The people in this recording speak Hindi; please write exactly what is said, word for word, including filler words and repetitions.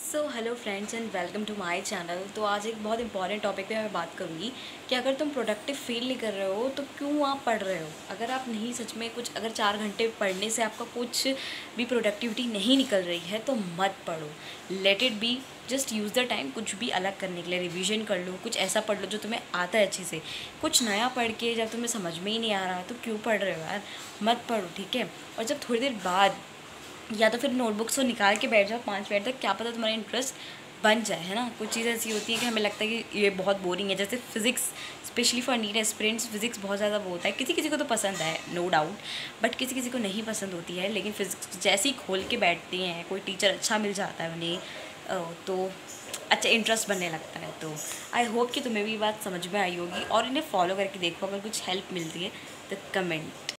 So hello friends and welcome to my channel. तो आज एक बहुत इंपॉर्टेंट टॉपिक पे मैं बात करूँगी कि अगर तुम प्रोडक्टिव फील नहीं कर रहे हो तो क्यों आप पढ़ रहे हो। अगर आप नहीं सच में कुछ, अगर चार घंटे पढ़ने से आपका कुछ भी प्रोडक्टिविटी नहीं निकल रही है तो मत पढ़ो। Let it be, just use the time कुछ भी अलग करने के लिए। रिवीजन कर लो, कुछ ऐसा पढ़ लो जो तुम्हें आता है अच्छे से। कुछ नया पढ़ के जब तुम्हें समझ में ही नहीं आ रहा तो क्यों पढ़ रहे हो यार, मत पढ़ो, ठीक है। और जब थोड़ी देर बाद या तो फिर नोटबुक्स को निकाल के बैठ जाओ पाँच मिनट तक, क्या पता तुम्हारा इंटरेस्ट बन जाए, है ना। कुछ चीज़ें ऐसी होती है कि हमें लगता है कि ये बहुत बोरिंग है, जैसे physics, specially for NEET aspirants physics बहुत ज़्यादा वो होता है। किसी किसी को तो पसंद है, नो डाउट, बट किसी किसी को नहीं पसंद होती है। लेकिन फिज़िक्स जैसे ही खोल के बैठते हैं, कोई टीचर अच्छा मिल जाता है उन्हें, तो अच्छा इंटरेस्ट बनने लगता है। तो आई होप कि तुम्हें भी बात समझ में आई होगी और इन्हें फॉलो करके देखो। अगर कुछ हेल्प मिलती है तो कमेंट